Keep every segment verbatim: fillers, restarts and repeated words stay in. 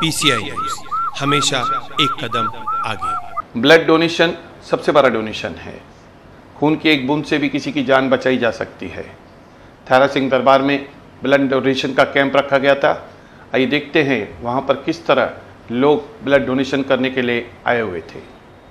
PCI news, हमेशा एक कदम आगे। ब्लड डोनेशन सबसे बड़ा डोनेशन है। खून की एक बूंद से भी किसी की जान बचाई जा सकती है। थारा सिंह दरबार में ब्लड डोनेशन का कैंप रखा गया था। आइए देखते हैं वहाँ पर किस तरह लोग ब्लड डोनेशन करने के लिए आए हुए थे।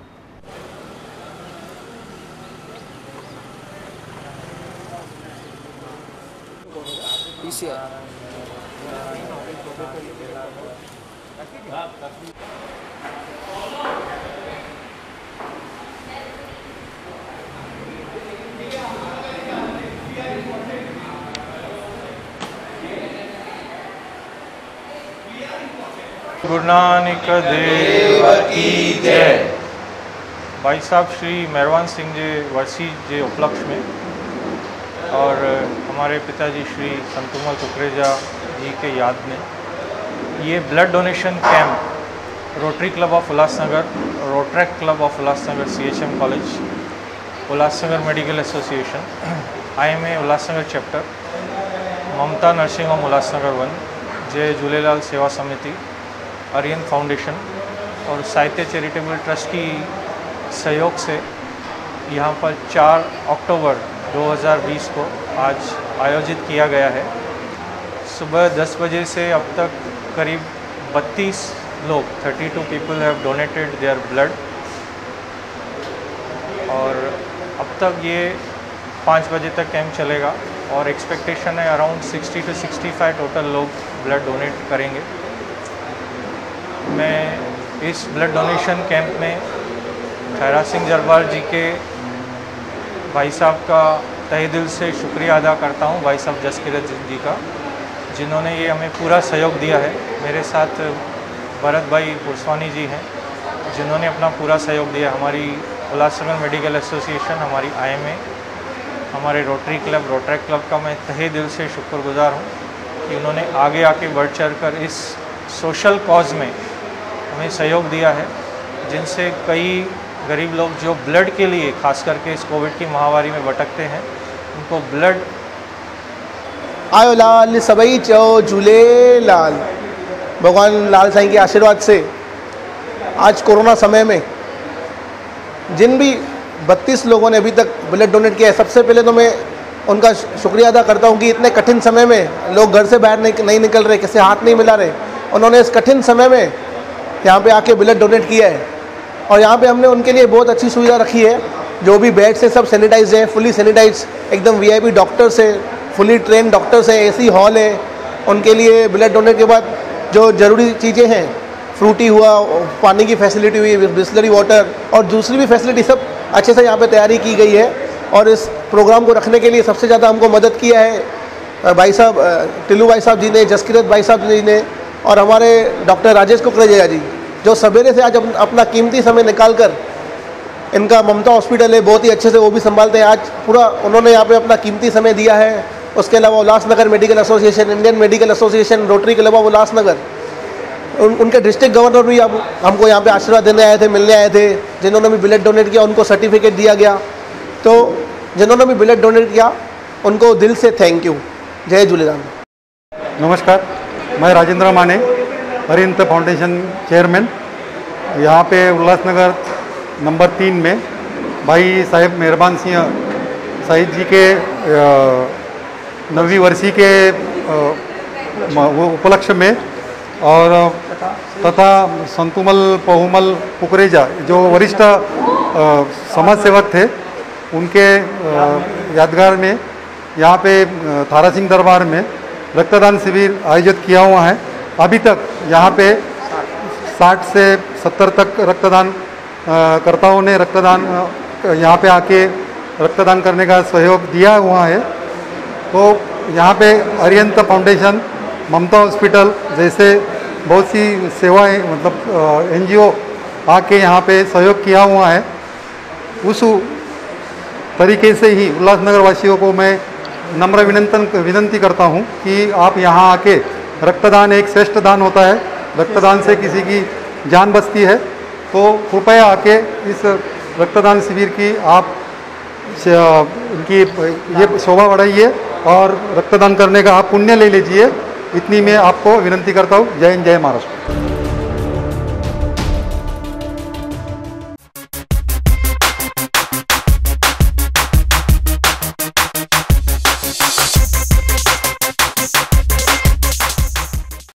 गुरु नानक देव की जय। भाई साहब श्री मेहरबान सिंह जी वर्सी जे उपलक्ष्य में और हमारे पिताजी श्री संतुमल कुकरेजा जी के याद में ये blood donation camp Rotary Club of Ulhasnagar, Rotaract Club of Ulhasnagar, C H M college, Ulhasnagar medical association, I M A Ulhasnagar chapter, Mamta nursing home Ulhasnagar one, Jai Jhulelal सेवा समिति, आर्यन फाउंडेशन और साहित्य चैरिटेबल ट्रस्ट की सहयोग से यहाँ पर चार अक्टूबर दो हज़ार बीस को आज आयोजित किया गया है। सुबह दस बजे से अब तक करीब बत्तीस लोग बत्तीस people have donated their blood और अब तक ये पाँच बजे तक कैंप चलेगा और एक्सपेक्टेशन है अराउंड साठ टू पैंसठ टोटल लोग ब्लड डोनेट करेंगे। मैं इस ब्लड डोनेशन कैंप में थारा सिंह दरबार जी के भाई साहब का तहे दिल से शुक्रिया अदा करता हूं, भाई साहब जसकिरत जी का, जिन्होंने ये हमें पूरा सहयोग दिया है। मेरे साथ भरत भाई पुरस्वानी जी हैं जिन्होंने अपना पूरा सहयोग दिया। हमारी उल्लासनगर मेडिकल एसोसिएशन, हमारी आई एम ए, हमारे रोटरी क्लब, रोटरैक्ट क्लब का मैं तहे दिल से शुक्रगुजार हूँ कि उन्होंने आगे आके बढ़ चढ़ कर इस सोशल कॉज में हमें सहयोग दिया है, जिनसे कई गरीब लोग जो ब्लड के लिए खास करके इस कोविड की महामारी में भटकते हैं, उनको ब्लड आयो लाल सबई चो झूलेलाल। भगवान लाल साईं के आशीर्वाद से आज कोरोना समय में जिन भी बत्तीस लोगों ने अभी तक ब्लड डोनेट किया है, सबसे पहले तो मैं उनका शुक्रिया अदा करता हूं कि इतने कठिन समय में लोग घर से बाहर नहीं निकल रहे, किसी हाथ नहीं मिला रहे, उन्होंने इस कठिन समय में यहाँ पे आके ब्लड डोनेट किया है। और यहाँ पे हमने उनके लिए बहुत अच्छी सुविधा रखी है। जो भी बेड से सब सैनिटाइज हैं, फुली सैनिटाइज, एकदम वीआईपी डॉक्टर्स है, फुली ट्रेन डॉक्टर्स है, एसी हॉल है। उनके लिए ब्लड डोनेट के बाद जो ज़रूरी चीज़ें हैं, फ्रूटी हुआ, पानी की फैसिलिटी हुई, बिस्लरी वाटर और दूसरी भी फैसिलिटी सब अच्छे से यहाँ पे तैयारी की गई है। और इस प्रोग्राम को रखने के लिए सबसे ज़्यादा हमको मदद किया है भाई साहब टिल्लू भाई साहब जी ने, जसकिरत भाई साहब जी ने और हमारे डॉक्टर राजेश कुकरेजा जी, जो सवेरे से आज अपना कीमती समय निकाल कर, इनका ममता हॉस्पिटल है, बहुत ही अच्छे से वो भी संभालते हैं। आज पूरा उन्होंने यहाँ पे अपना कीमती समय दिया है। उसके अलावा Ulhasnagar medical association, Indian medical association, Rotary Club of Ulhasnagar, उन, उनके डिस्ट्रिक्ट गवर्नर भी हम हमको यहाँ पे आशीर्वाद देने आए थे, मिलने आए थे, जिन्होंने भी ब्लड डोनेट किया उनको सर्टिफिकेट दिया गया। तो जिन्होंने भी ब्लड डोनेट किया उनको दिल से थैंक यू। जय झूलेलाल। नमस्कार, मैं राजेंद्र माने, अरिहंत फाउंडेशन चेयरमैन। यहाँ पे उल्लासनगर नंबर तीन में भाई साहेब मेहरबान सिंह साहिब जी के नवी वर्षी के वो उपलक्ष्य में और तथा संतुमल पहुमल कुकरेजा जो वरिष्ठ समाज सेवक थे, उनके यादगार में यहाँ पे थारा सिंह दरबार में रक्तदान शिविर आयोजित किया हुआ है। अभी तक यहाँ पे साठ से सत्तर तक रक्तदान कर्ताओं ने रक्तदान यहाँ पे आके रक्तदान करने का सहयोग दिया हुआ है। तो यहाँ पे अरिहंत फाउंडेशन, ममता हॉस्पिटल जैसे बहुत सी सेवाएं, मतलब एनजीओ आके यहाँ पे सहयोग किया हुआ है। उस तरीके से ही उल्लासनगर वासियों को मैं नम्र विनंतन विनंती करता हूँ कि आप यहाँ आके, रक्तदान एक श्रेष्ठ दान होता है, रक्तदान से किसी की जान बचती है। तो कृपया आके इस रक्तदान शिविर की आप इनकी ये शोभा बढ़ाइए और रक्तदान करने का आप पुण्य ले लीजिए। इतनी मैं आपको विनंती करता हूँ। जय हिंद, जय महाराष्ट्र।